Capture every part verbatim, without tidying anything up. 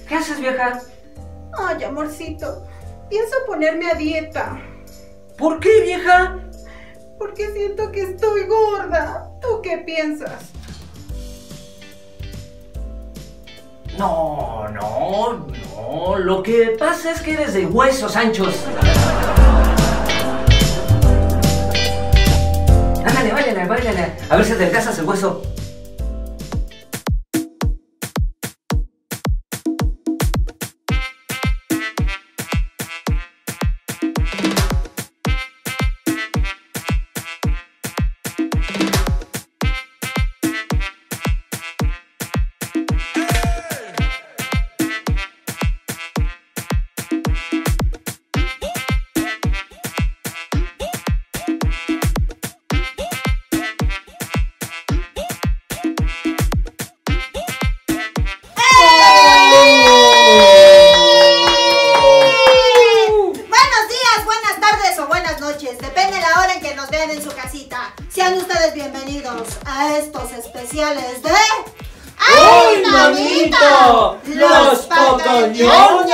¿Qué haces, vieja? Ay, amorcito, pienso ponerme a dieta. ¿Por qué, vieja? Porque siento que estoy gorda. ¿Tú qué piensas? No, no, no. Lo que pasa es que eres de huesos anchos. Ándale, váyale, váyale. A ver si te alcanzas el hueso. Sean ustedes bienvenidos a estos especiales de... ¡Ay, mamita! ¡Los Pocoñoños!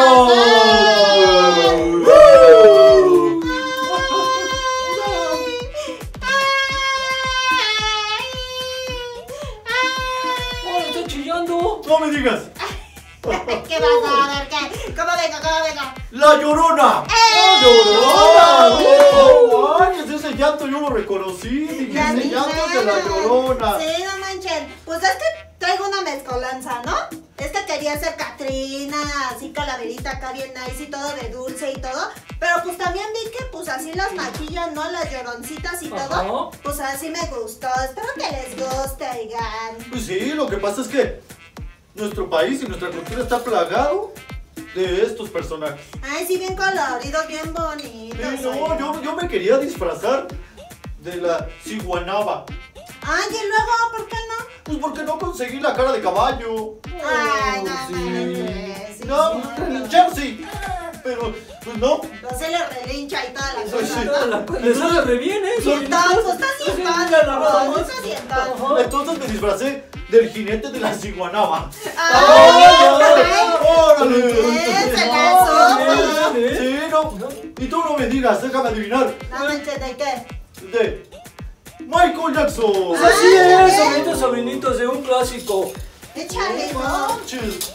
¡Estoy chillando! ¡No me digas! ¿Qué vas a ver? ¿Qué? ¿Cómo venga? ¿Cómo venga? ¡La Llorona! ¡Eh! ¡La Llorona! ¡No manches! Ese llanto yo lo reconocí. Dije, Ya ese ni llanto es de la nada. Llorona. Sí, no manchen. Pues es que traigo una mezcolanza, ¿no? Es que quería ser Catrina, así calaverita acá bien nice y todo de dulce y todo. Pero pues también vi que pues así las maquillan, ¿no? Las lloroncitas y todo. Ajá. Pues así me gustó. Espero que les guste, oigan. Pues sí, lo que pasa es que nuestro país y nuestra cultura está plagado de estos personajes. Ay, sí, bien coloridos, bien bonitos. Sí, no, oigan. yo, yo me quería disfrazar de la ciguanaba. Ay, y luego, ¿por qué no? Pues porque no conseguí la cara de caballo. Ay, no, sí. manches, sí, No, sí. en Jersey. Pero, pues no. No se le relincha y toda la Pues cosa, sí. ¿no? Le sale re bien, ¿eh? Y entonces, estás Sí, bien mira, la ropa, padre, ¿no? estás bien padre. Entonces me disfracé del jinete de la ciguanaba. ¡Ay! ¡Órale! Bien, se la sopa. Sí, no. Y tú no me digas, déjame adivinar. No manches, ¿de qué? De Michael Jackson. Pues así es, sobrinitos, sobrinitos de un clásico. Échale, No ¿no? manches.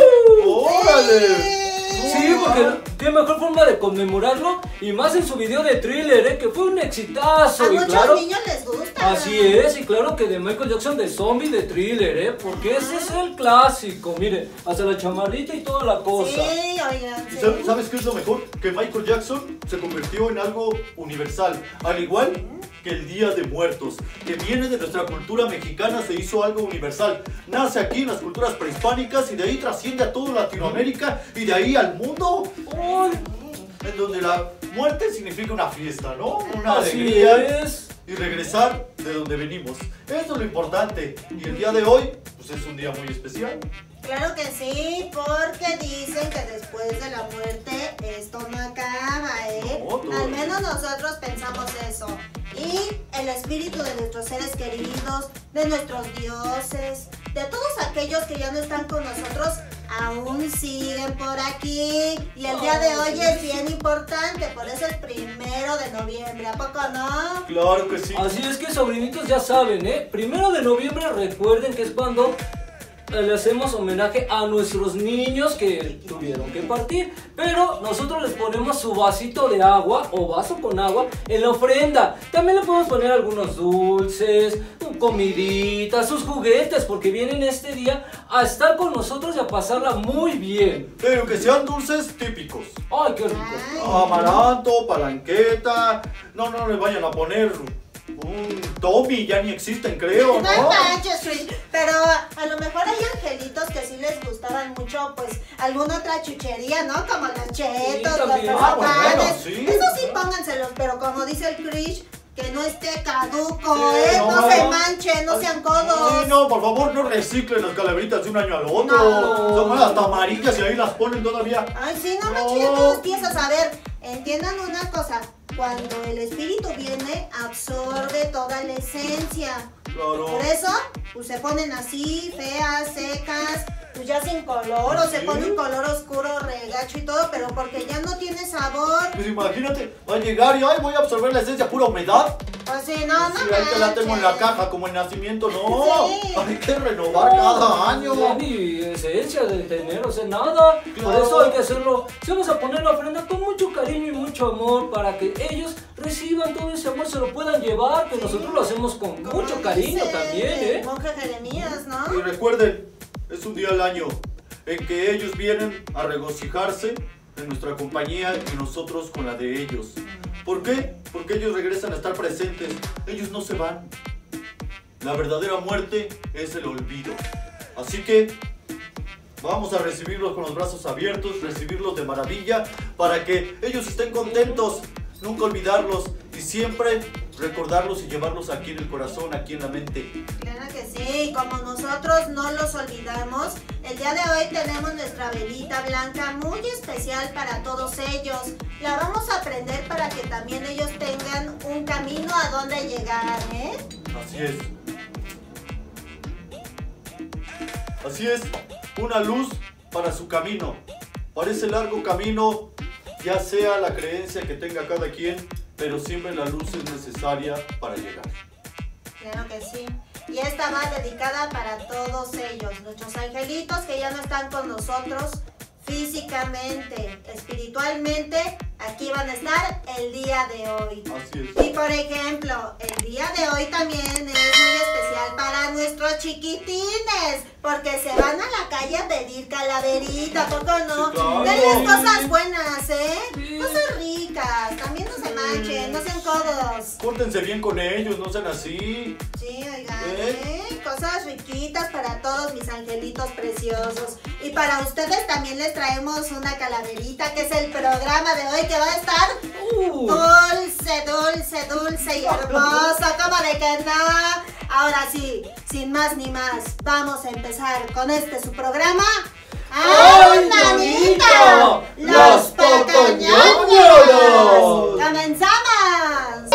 ¡Órale! Sí, porque qué mejor forma de conmemorarlo y más en su video de Thriller, ¿eh? Que fue un exitazo. A Y muchos claro, niños les gusta. así es, y claro que de Michael Jackson de Zombie de Thriller, ¿eh? Porque ese es el clásico, miren, hasta la chamarrita y toda la cosa. Sí, oigan, ¿Y sí. sabes, sabes qué es lo mejor? Que Michael Jackson se convirtió en algo universal, al igual que el Día de Muertos, que viene de nuestra cultura mexicana, se hizo algo universal. Nace aquí en las culturas prehispánicas y de ahí trasciende a toda Latinoamérica y de ahí al mundo. Ay, En donde la muerte significa una fiesta, ¿no? Una así alegría es. y regresar de donde venimos. Eso es lo importante. Y el día de hoy, pues es un día muy especial. Claro que sí, porque dicen que después de la muerte esto no acaba, ¿eh? No, todo Al bien. menos nosotros pensamos eso. Y el espíritu de nuestros seres queridos, de nuestros dioses, de todos aquellos que ya no están con nosotros, aún siguen por aquí. Y el día de hoy es bien importante, por eso es primero de noviembre, ¿a poco no? Claro que sí. Así es que sobrinitos ya saben, ¿eh? Primero de noviembre recuerden que es cuando eh, le hacemos homenaje a nuestros niños que tuvieron que partir. Pero nosotros les ponemos su vasito de agua o vaso con agua en la ofrenda. También le podemos poner algunos dulces, comiditas, sus juguetes, porque vienen este día a estar con nosotros y a pasarla muy bien. Pero que sean dulces típicos. Ay, qué rico. Ay. Amaranto, palanqueta. No, no le vayan a poner un Tommy, ya ni existen, creo, No ¿no? manches, Chris, pero a lo mejor hay angelitos que sí les gustaban mucho, pues, alguna otra chuchería, ¿no? Como los chetos, los también. Ah, bueno, panes. sí. Eso sí, pónganselos, pero como dice el Chris, que no esté caduco, Sí, ¿eh? no, No, se no. manchen, no sean codos. Sí, no, por favor, no reciclen las calaveritas de un año al otro. No. Son hasta amarillas y ahí las ponen todavía. Ay, sí, no No. manches, ya todos piensas. A ver, entiendan una cosa. Cuando el espíritu viene, absorbe toda la esencia. Claro. Por eso, pues se ponen así, feas, secas, pues ya sin color o se ¿Sí? pone un color oscuro, regacho y todo, pero porque ya no tiene sabor. Pues imagínate, va a llegar y ay, voy a absorber la esencia, pura humedad. Pues sí, no, no Sí, ahí te la tengo en la manches. caja como el nacimiento, no. Sí. Hay que renovar cada año. No, ni esencia de tener, o sea, nada. Por Claro. eso hay que hacerlo. Si vamos a poner la ofrenda con mucho cariño y mucho amor para que ellos reciban todo ese amor, se lo puedan llevar, que nosotros lo hacemos con Como mucho cariño dice también, el ¿eh? monje Jeremías, ¿no? Y recuerden, es un día al año en que ellos vienen a regocijarse en nuestra compañía y nosotros con la de ellos. ¿Por qué? Porque ellos regresan a estar presentes, ellos no se van. La verdadera muerte es el olvido. Así que vamos a recibirlos con los brazos abiertos, recibirlos de maravilla, para que ellos estén contentos, nunca olvidarlos y siempre recordarlos y llevarlos aquí en el corazón, aquí en la mente. Claro que sí, y como nosotros no los olvidamos, el día de hoy tenemos nuestra velita blanca muy especial para todos ellos. La vamos a prender para que también ellos tengan un camino a donde llegar, ¿eh? Así es. Así es, una luz para su camino. Para ese largo camino, ya sea la creencia que tenga cada quien, pero siempre la luz es necesaria para llegar. Claro que sí. Y esta va dedicada para todos ellos, nuestros angelitos que ya no están con nosotros físicamente, espiritualmente, aquí van a estar el día de hoy. Así es. Y por ejemplo, el día de hoy también es muy especial para nuestros chiquitines, porque se van a la calle a pedir calaverita, ¿poco no? Sí, claro. Denles cosas buenas, ¿eh? Sí. Cosas ricas, también no se manchen, no sean codos. Pórtense bien con ellos, no sean así. Sí, oigan, ¿Eh? ¿eh? Cosas riquitas para todos mis angelitos preciosos. Y para ustedes también les traemos una calaverita, que es el programa de hoy, que va a estar Uh, dulce, dulce, dulce y hermoso, como de que no. Ahora sí, sin más ni más, vamos a empezar con este su programa. ¡Ay, nanito! nanito! ¡Los ¡Los pequeños! pequeños! ¡Comenzamos!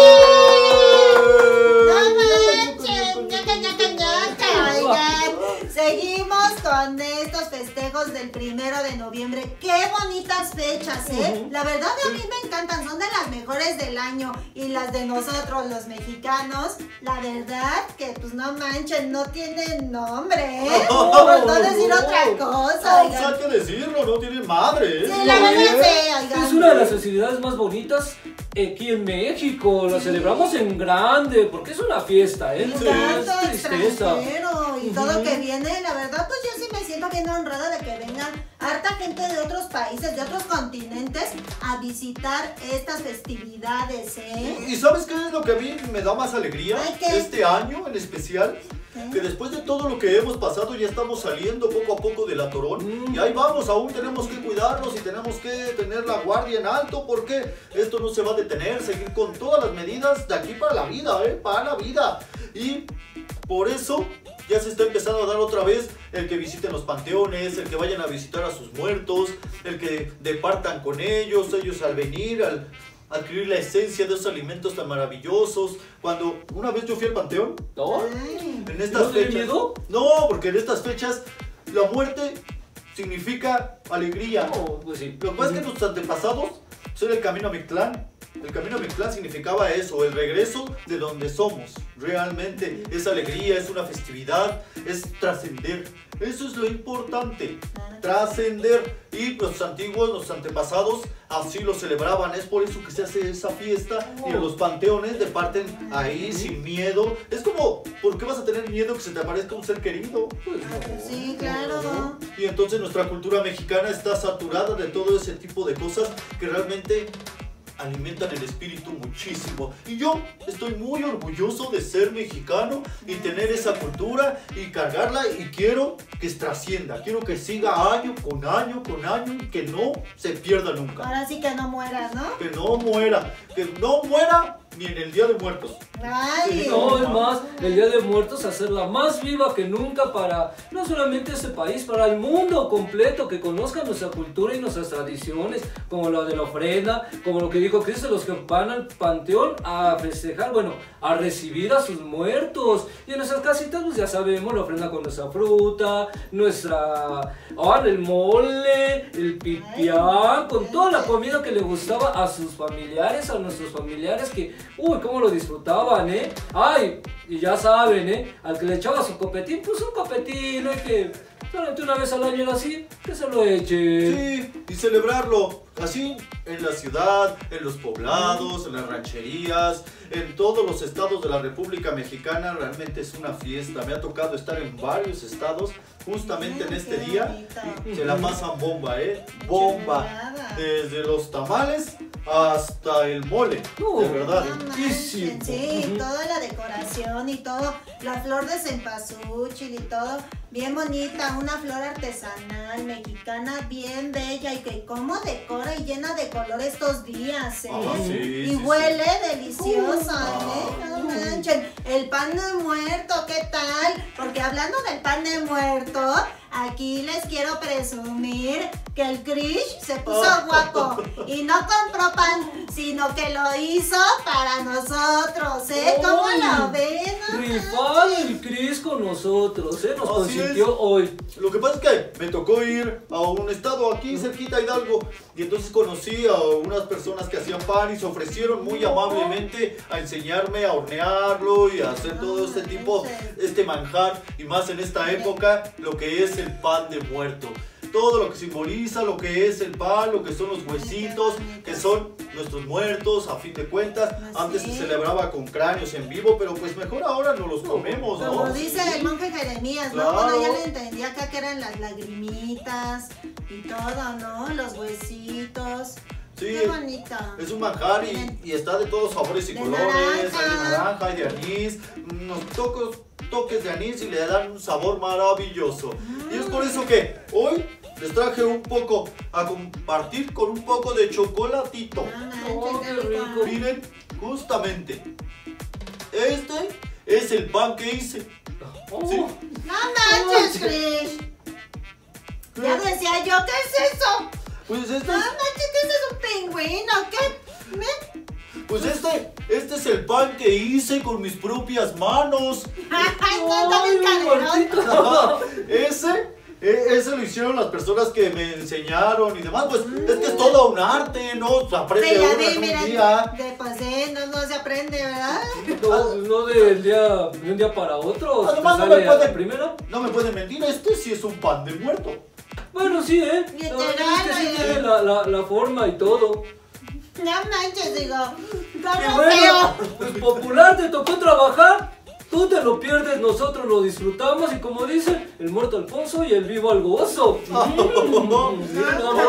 ¡No manchen! ¡Ñaca, ñaca, ñaca! Oigan, seguimos con estos festejos del primero de noviembre. ¡Qué bonitas fechas, eh! Ujú. La verdad a mí me encantan, son de las mejores del año. Y las de nosotros, los mexicanos, la verdad que pues no manchen, no tienen nombre, ¿eh? Por no decir otra cosa, No, pues hay oigan. que decirlo, no tienen madre. ¿eh? Sí, la verdad sí, oigan. Es una de las festividades más bonitas aquí en México. La Sí. celebramos en grande porque es una fiesta, ¿eh? No Tanto es tristeza. extranjero y Ujú. todo que viene, la verdad pues yo sí me siento bien honrada de que vengan harta gente de otros países, de otros continentes a visitar estas festividades, ¿eh? ¿Y sabes qué es lo que a mí me da más alegría Ay, ¿qué? este año en especial? ¿Qué? Que después de todo lo que hemos pasado ya estamos saliendo poco a poco del atorón Mm. y ahí vamos, aún tenemos que cuidarnos y tenemos que tener la guardia en alto porque esto no se va a detener, seguir con todas las medidas de aquí para la vida, ¿eh? Para la vida. Y por eso ya se está empezando a dar otra vez el que visiten los panteones, el que vayan a visitar a sus muertos, el que departan con ellos, ellos al venir, al adquirir la esencia de esos alimentos tan maravillosos. Cuando una vez yo fui al panteón, ¿No? Ay, en estas ¿No te dio fechas. miedo? No, porque en estas fechas la muerte significa alegría. No, pues sí. Lo que pasa es que nuestros antepasados son el camino a Mictlán. El camino a Mictlán significaba eso, el regreso de donde somos. Realmente es alegría, es una festividad, es trascender. Eso es lo importante, trascender. Y los antiguos, los antepasados, así lo celebraban. Es por eso que se hace esa fiesta y en los panteones departen ahí sin miedo. Es como, ¿por qué vas a tener miedo que se te aparezca un ser querido? Pues no. sí, claro. Y entonces nuestra cultura mexicana está saturada de todo ese tipo de cosas que realmente alimentan el espíritu muchísimo. Y yo estoy muy orgulloso de ser mexicano y tener esa cultura y cargarla, y quiero que trascienda, quiero que siga año con año con año y que no se pierda nunca. Ahora sí que no mueras, ¿no? Que no muera, que no muera ni en el Día de Muertos. Ay, No, es más, el Día de Muertos hacerla más viva que nunca para no solamente este país, para el mundo completo, que conozcan nuestra cultura y nuestras tradiciones, como la de la ofrenda, como lo que dijo Cristo, los que van al panteón a festejar, bueno, a recibir a sus muertos. Y en nuestras casitas, pues ya sabemos, la ofrenda con nuestra fruta, nuestra, ah, el mole, el pipián, con toda la comida que le gustaba a sus familiares, a nuestros familiares, que, uy, cómo lo disfrutaban, ¿eh? Ay, y ya saben, ¿eh? Al que le echaba su copetín, pues un copetín, ¿no? Que solamente una vez al año era así, que se lo eche. Sí, y celebrarlo así en la ciudad, en los poblados, en las rancherías, en todos los estados de la República Mexicana. Realmente es una fiesta. Me ha tocado estar en varios estados justamente en este día y se la pasan bomba, ¿eh? Bomba. Desde los tamales hasta el mole, Uh, de verdad. No manchen, Riquísimo. sí, Ujú. toda la decoración y todo, la flor de cempasúchil y todo, bien bonita, una flor artesanal mexicana bien bella y que como decora y llena de color estos días, ¿eh? Ah, sí, y sí, huele deliciosa, Uh, ¿eh? No manchen, el pan de muerto, ¿qué tal? Porque hablando del pan de muerto, aquí les quiero presumir que el Krish se puso guapo y no compró pan, sino que lo hizo para nosotros, ¿eh? ¿Cómo ¡Ay! lo ven? No Rifado el Cris con nosotros, ¿eh? Nos Así consintió es. hoy. Lo que pasa es que me tocó ir a un estado aquí cerquita, Hidalgo, y entonces conocí a unas personas que hacían pan y se ofrecieron muy amablemente a enseñarme a hornearlo y a hacer todo este tipo, este manjar, y más en esta época, lo que es el pan de muerto. Todo lo que simboliza lo que es el pan, lo que son los huesitos, que son nuestros muertos, a fin de cuentas. Antes se celebraba con cráneos en vivo, pero pues mejor ahora no los comemos, ¿no? Como dice el monje Jeremías, ¿no? Claro. Cuando ya le entendía acá que eran las lagrimitas y todo, ¿no? Los huesitos. Sí, Qué bonito. es un manjar y, y está de todos sabores y De colores. Hay de naranja. naranja, hay de anís, unos tocos, toques de anís y le dan un sabor maravilloso. Y es por eso que hoy les traje un poco a compartir con un poco de chocolatito. No manches, Oh, qué qué rico. rico. Miren, justamente, este es el pan que hice. Oh, Sí. No manches, Krish. Ya decía yo, ¿qué es eso? Pues este No es, manches, ¿qué es eso? ¿Un pingüino? ¿Qué? ¿Me? pues este, este es el pan que hice con mis propias manos. Ay, no, está bien Ay, caderón. Martito. Ese, e- ese lo hicieron las personas que me enseñaron y demás. Pues es que es todo un arte, ¿no? Se aprende Sí, ya uno vi, en un mira, día. de pues sí, no, no se aprende, ¿verdad? No, no del día, de un día para otro. Además, ¿te no sale me pueden- a la primera? No me pueden mentir, este sí es un pan de muerto. Bueno, sí, ¿eh? La Literal, verdad es que sí oye. tiene la, la, la forma y todo. No manches, digo. Y ¿Cómo bueno, feo? pues popular, te tocó trabajar. Tú te lo pierdes, nosotros lo disfrutamos. Y como dice, el muerto al pozo y el vivo al gozo. Mm, bien, amor.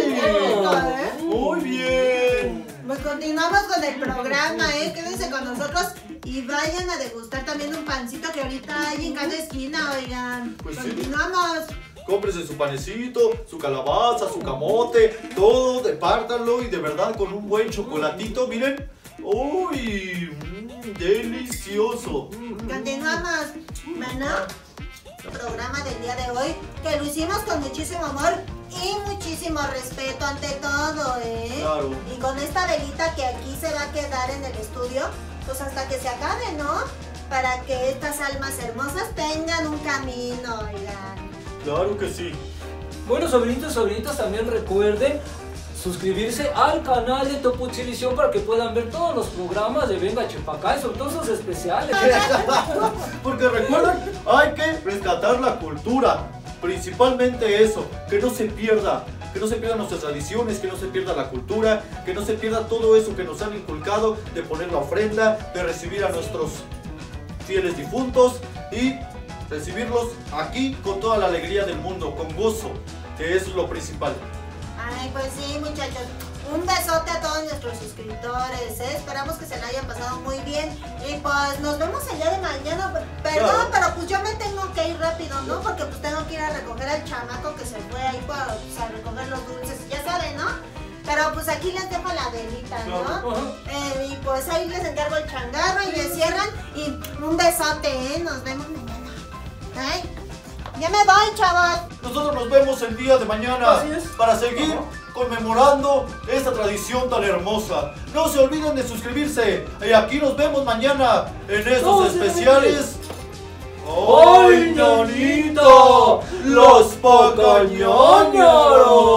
Ay, Muy bien. Pues continuamos con el programa, ¿eh? Quédense con nosotros y vayan a degustar también un pancito que ahorita hay en cada esquina, oigan. Pues sí. Continuamos. Cómprese su panecito, su calabaza, su camote, todo, depártanlo y de verdad con un buen chocolatito, miren. ¡Uy! Mm, delicioso. Continuamos. Bueno, el programa del día de hoy, que lo hicimos con muchísimo amor y muchísimo respeto ante todo, ¿eh? Claro. Y con esta velita que aquí se va a quedar en el estudio, pues hasta que se acabe, ¿no? Para que estas almas hermosas tengan un camino, oigan. Claro que sí. Bueno, sobrinitos y sobrinitas, también recuerden suscribirse al canal de Topo Chilevisión para que puedan ver todos los programas de Venga Chepacá y sobre todo esos especiales. Porque recuerden, hay que rescatar la cultura. Principalmente eso, que no se pierda. Que no se pierdan nuestras tradiciones, que no se pierda la cultura, que no se pierda todo eso que nos han inculcado de poner la ofrenda, de recibir a nuestros fieles difuntos y recibirlos aquí con toda la alegría del mundo, con gozo, que es lo principal. Ay, pues sí, muchachos. Un besote a todos nuestros suscriptores, ¿eh? Esperamos que se la hayan pasado muy bien. Y pues nos vemos el día de mañana. Perdón, Claro. pero pues yo me tengo que ir rápido, ¿no? Porque pues tengo que ir a recoger al chamaco que se fue ahí para, pues, a recoger los dulces. Ya saben, ¿no? Pero pues pues aquí les dejo la velita, Claro. ¿no? Eh, y pues ahí les encargo el changarro y le cierran. Y un besote, ¿eh? Nos vemos mañana. Ay, ya me voy, chavos. Nosotros nos vemos el día de mañana Así es. para seguir conmemorando esta tradición tan hermosa. No se olviden de suscribirse. Y aquí nos vemos mañana en estos No, sí, especiales. ¡Ay, ñañito! ¡Los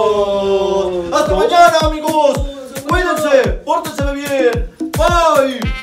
Pacañañeros! Hasta mañana, amigos. Cuídense, pórtense bien. Bye.